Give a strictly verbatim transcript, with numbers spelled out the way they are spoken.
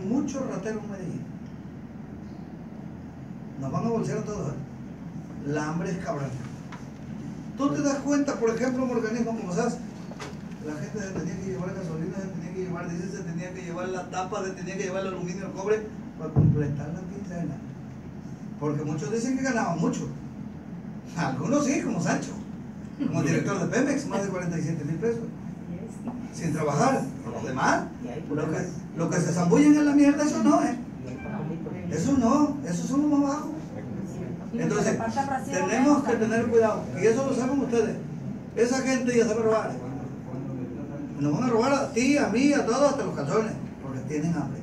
muchos rateros en Medellín. Nos van a bolsear a todos, ¿eh? La hambre es cabrón. Tú te das cuenta, por ejemplo, un organismo como S A S, la gente se tenía que llevar gasolina, se tenía que llevar diésel, se tenía que llevar la tapa, se tenía que llevar el aluminio, el cobre, para completar la quincena. Porque muchos dicen que ganaban mucho. Algunos sí, como Sancho, como director de Pemex, más de cuarenta y siete mil pesos. Sin trabajar. Los demás, lo que, lo que se zambullen en la mierda, eso no, ¿eh? Eso no, eso son los más bajos. Entonces, tenemos que tener cuidado, y eso lo saben ustedes. Esa gente ya sabe robar. Nos van a robar a ti, a mí, a todos, hasta los calzones, porque tienen hambre.